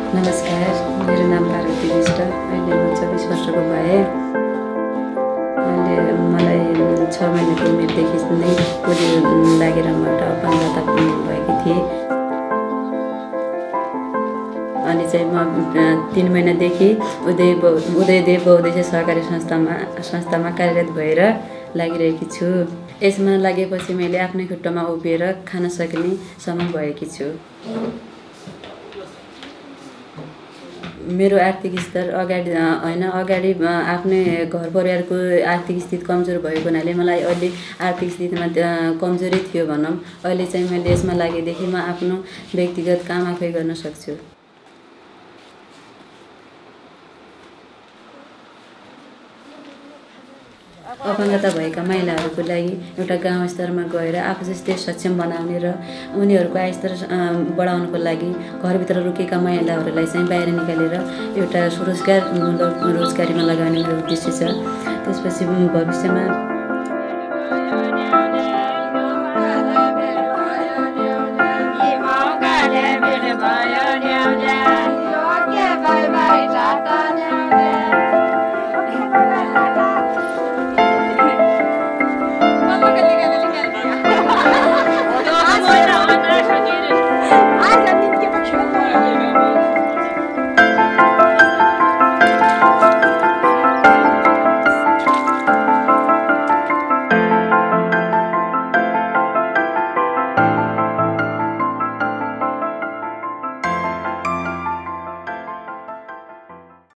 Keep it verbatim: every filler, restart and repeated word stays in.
नमस्कार, मेरो नाम पार्वती विष्ट। अहिले म चौबिस वर्षको भएँ। अहिले मलाई छ महिनाको उमेरदेखि नै पोलियो लागेर म एउटा अपङ्गता भएकी थिएँ। अनि चाहिँ म तीन महिनादेखि उदय उदयदेव बहुउद्देश्य सहकारी संस्थामा संस्थामा कार्यरत भएर लागिरहेकी छु। यसमा लागेपछि मैले आफ्नै खुट्टामा उभिएर खान सक्ने सम्म भएकी छु। मेरो आर्थिक स्तर अगाडि होइन अगाडि आफ्नै घर परिवारको आर्थिक स्थिति कमजोर भएको हुनाले मलाई अहिले आर्थिक स्थितिमा कमजोरी थियो भनौँ। अहिले चाहिँ मैले यसमा लागेदेखि म आफ्नो व्यक्तिगत काम आफै गर्न सक्छु। अपङ्गता भएका महिलाहरूको लागि एउटा गाउँ स्तरमा गएर आफू जस्तै सक्षम बनाउने र उनीहरूको आयस्तर बढाउनको लागि घरभित्र रोकेका महिलाहरूलाई चाहिँ बाहिर निकालेर एउटा स्वरोजगार रोजगारीमा लगाउने मेरो उद्देश्य छ। त्यसपछि भविष्यमा